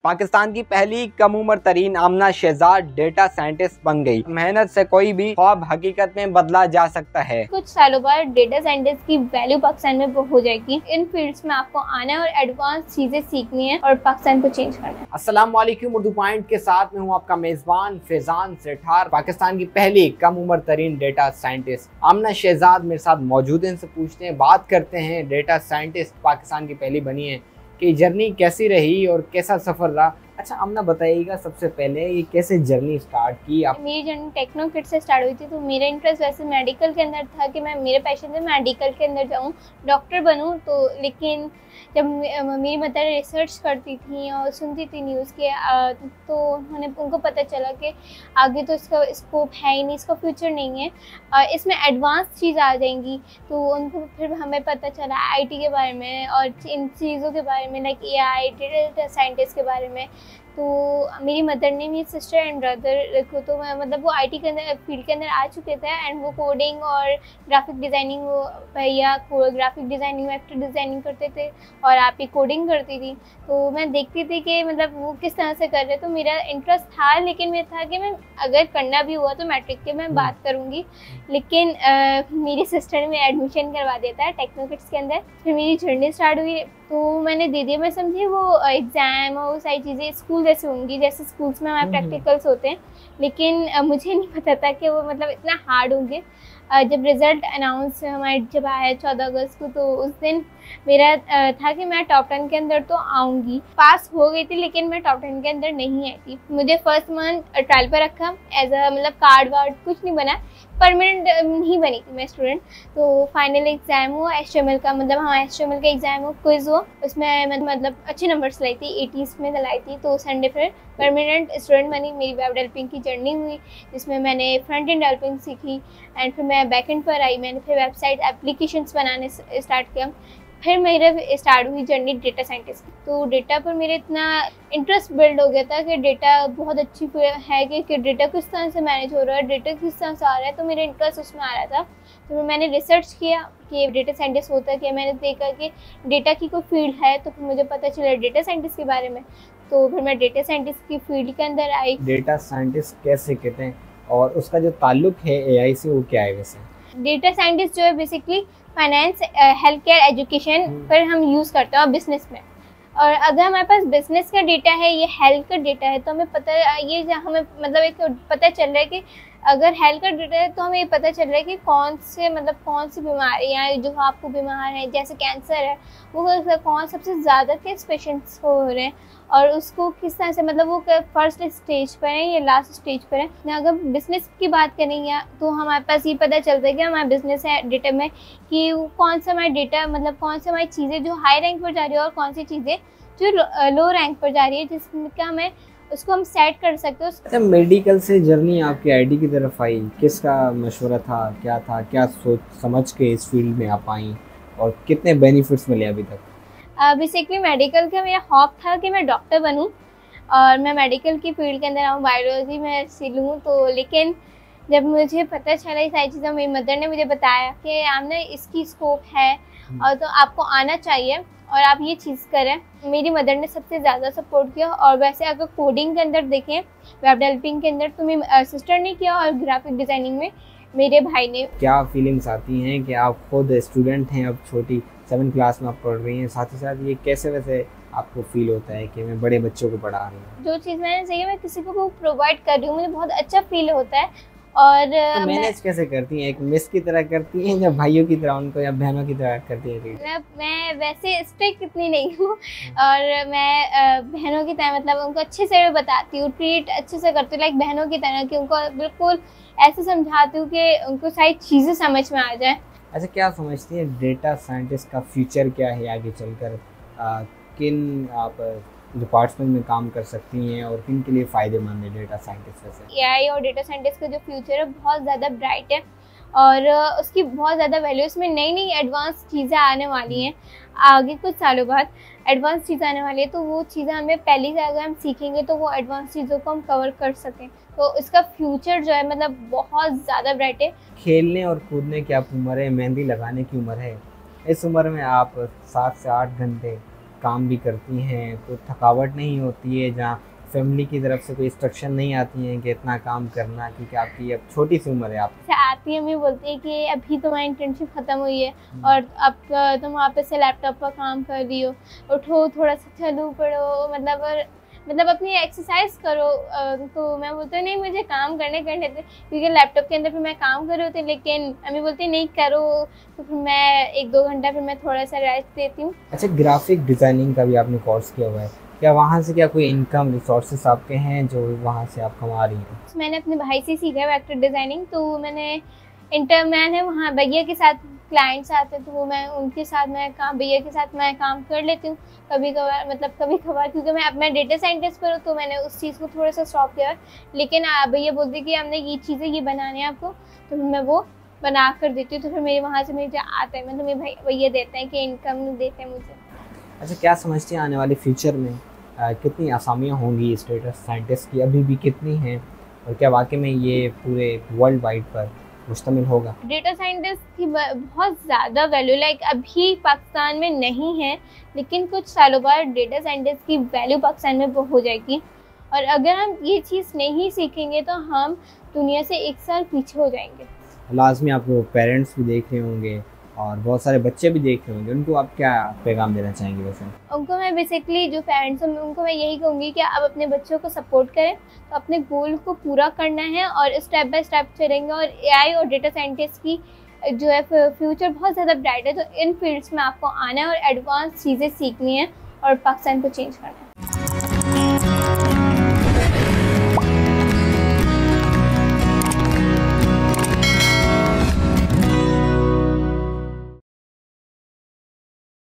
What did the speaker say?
पाकिस्तान की पहली कम उम्र तरीन आमना शहजाद डेटा साइंटिस्ट बन गई। मेहनत से कोई भी ख्वाब हकीकत में बदला जा सकता है। कुछ सालों बाद डेटा साइंटिस्ट की वैल्यू पाकिस्तान में हो जाएगी। इन फील्ड्स में आपको आना है और एडवांस चीजें सीखनी है और पाकिस्तान को चेंज करना है। अस्सलाम वालेकुम, उर्दू पॉइंट के साथ में हूँ आपका मेजबान फैजान सेठार। पाकिस्तान की पहली कम उम्र तरीन डेटा साइंटिस्ट आमना शहजाद मेरे साथ मौजूद हैं। इनसे पूछते हैं, बात करते हैं डेटा साइंटिस्ट पाकिस्तान की पहली बनी है कि जर्नी कैसी रही और कैसा सफर रहा। अच्छा आमना बताइएगा, सबसे पहले ये कैसे जर्नी स्टार्ट की आप? मेरी जर्नी टेक्नो किट से स्टार्ट हुई थी। तो मेरा इंटरेस्ट वैसे मेडिकल के अंदर था कि मैं मेरे पैशन से मेडिकल के अंदर जाऊँ, डॉक्टर बनूँ। तो लेकिन जब मेरी मदर रिसर्च करती थी और सुनती थी न्यूज़ के तो उनको पता चला कि आगे तो इसका स्कोप है ही नहीं, इसका फ्यूचर नहीं है, इसमें एडवांस चीज़ आ जाएंगी। तो उनको फिर हमें पता चला आईटी के बारे में और इन चीज़ों के बारे में, लाइक एआई, डेटा साइंटिस्ट के बारे में। तो मेरी मदर ने, मेरी सिस्टर एंड ब्रदर को तो मतलब वो आईटी के अंदर फील्ड के अंदर आ चुके थे एंड वो कोडिंग और ग्राफिक डिज़ाइनिंग, वो भैया ग्राफिक डिज़ाइनिंग, वेक्टर डिज़ाइनिंग करते थे और आप ही कोडिंग करती थी। तो मैं देखती थी कि मतलब वो किस तरह से कर रहे। तो मेरा इंटरेस्ट था, लेकिन मैं था कि मैं अगर करना भी हुआ तो मैट्रिक के मैं बात करूँगी। लेकिन मेरी सिस्टर ने मेरा एडमिशन करवा दिया था टेक्नो किट्स के अंदर। फिर मेरी जर्नी स्टार्ट हुई तो मैंने दे दिया। मैं समझी वो एग्ज़ाम और वो सारी चीज़ें स्कूल जैसे होंगी, जैसे स्कूल्स में हमारे प्रैक्टिकल्स होते हैं, लेकिन मुझे नहीं पता था कि वो मतलब इतना हार्ड होंगे। जब रिज़ल्ट अनाउंस हमारे जब आया 14 अगस्त को, तो उस दिन मेरा था कि मैं टॉप 10 के अंदर तो आऊँगी। पास हो गई थी लेकिन मैं टॉप 10 के अंदर नहीं आई थी। मुझे फर्स्ट मंथ ट्रायल पर रखा एज अ मतलब कार्ड वार्ड कुछ नहीं बना, परमानेंट नहीं बनी थी मैं स्टूडेंट। तो फाइनल एग्ज़ाम हुआ HTML का, मतलब हाँ HTML का एग्ज़ाम हुआ, क्विज़ हुआ। उसमें मैं मतलब अच्छे नंबर्स लाई थी, 80s में लाई थी। तो संडे फिर परमानेंट स्टूडेंट बनी। मेरी वेब डेवलपिंग की जर्नी हुई जिसमें मैंने फ्रंट एंड डेवलपिंग सीखी एंड फिर मैं बैक एंड पर आई। मैंने फिर वेबसाइट एप्लीकेशंस बनाने स्टार्ट किया। फिर मेरे स्टार्ट हुई जर्नी डेटा साइंटिस्ट। तो डेटा पर मेरे इतना इंटरेस्ट बिल्ड हो गया था कि डेटा बहुत अच्छी है कि डेटा किस तरह से मैनेज हो रहा है, डेटा किस तरह से आ रहा है। तो मेरा इंटरेस्ट उसमें आ रहा था। तो मैंने रिसर्च किया कि डेटा साइंटिस्ट होता क्या। मैंने देखा कि डेटा की कोई फील्ड है, तो फिर मुझे पता चला डेटा साइंटिस्ट के बारे में। तो फिर मैं डेटा साइंटिस्ट की फील्ड के अंदर आई। डेटा साइंटिस्ट कैसे कहते हैं और उसका जो ताल्लुक है एआई से वो क्या है? वैसे डेटा साइंटिस्ट जो है basically finance, health care, education पर हम यूज़ करते हैं बिजनेस में। और अगर हमारे पास बिजनेस का डेटा है, ये हेल्थ का डेटा है, तो हमें पता ये हमें मतलब एक पता चल रहा है कि अगर हेल्थ का डेटा है तो हमें ये पता चल रहा है कि कौन सी बीमारियाँ जो आपको बीमार हैं, जैसे कैंसर है, वो कौन सबसे ज़्यादा किस पेशेंट्स को हो रहे हैं और उसको किस तरह से, मतलब वो फर्स्ट स्टेज पर है या लास्ट स्टेज पर है। अगर बिज़नेस की बात करेंगे तो हमारे पास ये पता चलता है कि हमारा बिज़नेस है डेटा में कि कौन सा हमारा डेटा, मतलब कौन सी हमारी चीज़ें जो हाई रैंक पर जा रही है और कौन सी चीज़ें जो लो रैंक पर जा रही है, जिसका हमें उसको हम सेट कर सकते हो। अच्छा, मेडिकल से जर्नी आपकी आईटी की तरफ आई, किसका मशवरा था, क्या सोच समझ के इस फील्ड में आप आई और कितने बेनिफिट्स मिले अभी तक? बेसिकली मेडिकल का मेरा हॉप था कि मैं डॉक्टर बनूं और मैं मेडिकल की फील्ड के अंदर आऊँ, बायोलॉजी में सीखूँ। तो लेकिन जब मुझे पता चला ये सारी चीज़ें, मेरी मदर ने मुझे बताया कि आमना इसकी स्कोप है और तो आपको आना चाहिए और आप ये चीज़ करें। मेरी मदर ने सबसे ज़्यादा सपोर्ट किया। और वैसे अगर कोडिंग के अंदर देखें, वेब डेवलपिंग के अंदर, तो मेरी सिस्टर ने किया और ग्राफिक डिज़ाइनिंग में मेरे भाई ने। क्या फीलिंग्स आती हैं कि आप खुद स्टूडेंट हैं, अब छोटी 7th क्लास में आप पढ़ रही हैं, साथ ही साथ ये कैसे वैसे आपको फील होता है कि मैं बड़े बच्चों को पढ़ा रही हूँ? जो चीज़ मैंने चाहिए मैं किसी को वो प्रोवाइड कर रही हूँ, मुझे बहुत अच्छा फील होता है। और तो मैनेज कैसे करती हैं? एक मिस की तरह करती हैं या भाइयों की तरह उनको या बहनों की तरह करती हैं? मैं वैसे स्ट्रिक्ट इतनी नहीं हूँ और मैं बहनों की तरह, मतलब उनको अच्छे से बताती हूँ, ट्रीट अच्छे से करती हूँ, लाइक बहनों की तरह, कि उनको बिल्कुल ऐसे समझाती हूँ कि उनको सारी चीज़ें समझ में आ जाए। अच्छा, क्या समझती हैं डेटा साइंटिस्ट का फ्यूचर क्या है आगे चलकर? किन आप डिपार्टमेंट में काम कर सकती हैं और किन के लिए फ़ायदेमंद है डेटा साइंटिस्ट? वैसे एआई और डेटा साइंटिस्ट का जो फ्यूचर है बहुत ज़्यादा ब्राइट है और उसकी बहुत ज़्यादा वैल्यू, इसमें नई नई एडवांस चीज़ें आने वाली हैं। आगे कुछ सालों बाद एडवांस चीज़ें आने वाली है, तो वो चीज़ें हमें पहले से अगर हम सीखेंगे तो वो एडवांस चीज़ों को हम कवर कर सकें। तो इसका फ्यूचर जो है मतलब बहुत ज़्यादा ब्राइट है। खेलने और कूदने की आप उम्र है, मेहंदी लगाने की उम्र है, इस उम्र में आप 7 से 8 घंटे काम भी करती हैं तो थकावट नहीं होती है, जहाँ फैमिली की तरफ से कोई इंस्ट्रक्शन नहीं आती हैं कि इतना काम करना, क्योंकि आपकी अब छोटी सी उम्र है? आप आती है, हमें बोलती है कि अभी तुम्हारी इंटर्नशिप ख़त्म हुई है और अब तुम वापस से लैपटॉप पर काम कर रही हो, उठो थोड़ा सा चलो पढ़ो, मतलब अपनी एक्सरसाइज करो। तो मैं बोलती हूँ नहीं मुझे काम करने थे, क्योंकि लैपटॉप के अंदर फिर मैं काम कर रही होती, लेकिन अम्मी बोलती नहीं करो, तो फिर मैं 1-2 घंटा फिर मैं थोड़ा सा रेस्ट देती हूँ। अच्छा, ग्राफिक डिज़ाइनिंग का भी आपने कोर्स किया हुआ है, क्या वहाँ से क्या कोई इनकम रिसोर्सेस आपके हैं जो वहाँ से आप कमा रही हैं? मैंने अपने भाई से सीखा है वेक्टर डिज़ाइनिंग, तो मैंने वहाँ भैया के साथ क्लाइंट्स आते तो वो मैं उनके साथ भैया के साथ मैं काम कर लेती हूँ कभी कभार, क्योंकि मैं डेटा साइंटिस्ट पर हूँ तो मैंने उस चीज़ को थोड़ा सा स्टॉप किया है। लेकिन भैया बोलते कि हमने ये चीज़ें ये बनाने हैं आपको, तो मैं वो बना कर देती हूँ, तो फिर मेरे वहाँ से मुझे आता है, मतलब मेरे भैया देते हैं कि इनकम देते हैं मुझे। अच्छा, क्या समझती हैं आने वाले फ्यूचर में कितनी आसामियाँ होंगी इस डेटा साइंटिस्ट की, अभी भी कितनी हैं, और क्या वाकई में ये पूरे वर्ल्ड वाइड पर मुश्तमिल होगा? डेटा साइंटिस्ट की बहुत ज़्यादा वैल्यू अभी पाकिस्तान में नहीं है, लेकिन कुछ सालों बाद डेटा साइंटिस्ट की वैल्यू पाकिस्तान में हो जाएगी। और अगर हम ये चीज़ नहीं सीखेंगे तो हम दुनिया से 1 साल पीछे हो जाएंगे। लाजमी आपको पेरेंट्स भी देख रहे होंगे और बहुत सारे बच्चे भी देख रहे होंगे, उनको आप क्या पैगाम देना चाहेंगे? वैसे उनको मैं बेसिकली जो पेरेंट्स हैं उनको मैं यही कहूँगी कि आप अपने बच्चों को सपोर्ट करें, तो अपने गोल को पूरा करना है और स्टेप बाय स्टेप चलेंगे। और एआई और डेटा साइंटिस्ट की जो है फ्यूचर बहुत ज़्यादा ब्राइट है, तो इन फील्ड्स में आपको आना है और एडवांस चीज़ें सीखनी है और पाकिस्तान को चेंज करना है।